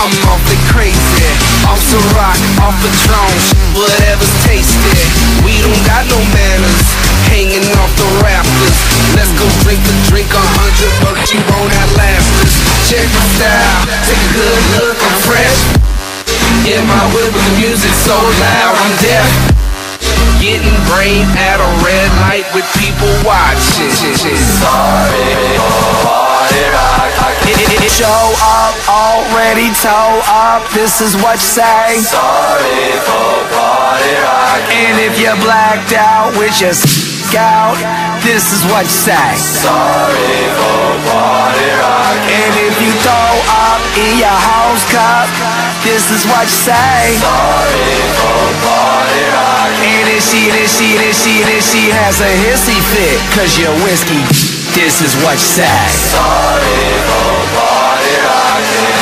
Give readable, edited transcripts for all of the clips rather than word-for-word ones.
I'm awfully crazy. Off the rock, off the throne, whatever's tasty. We don't got no manners, hanging off the rafters. Let's go drink the drink, $100, you won't outlast us. Check my style, take a good look, I'm fresh. In my whip with the music so loud, I'm deaf. Getting brain at a red light with people watching. Sorry for party rock. Show up, already toe up, this is what you say. Sorry for party rock. And if you're blacked out with your out, this is what you say. Sorry for party rock. And if you throw up in your house cup, this is what you say. Sorry for party rock. And if she has a hissy fit, cause you're whiskey, this is what you say. Sorry for party rock.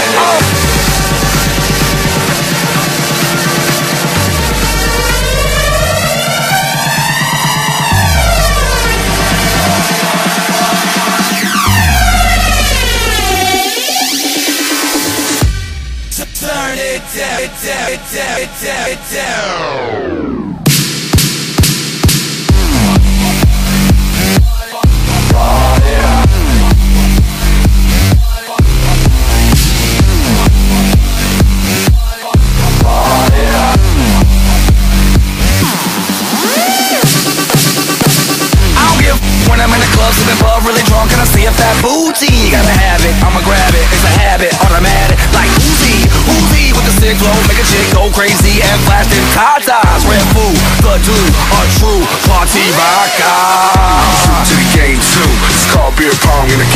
Turn it down. When I'm in the club, sipping bub, really drunk, and I see a fat booty. Gotta have it, I'ma grab it, it's a habit, automatic. Like Uzi with the sick flow, make a chick go crazy and flash them tatas. Red food, the dude, a true party rocker. I'm true to the game too. It's called beer pong in the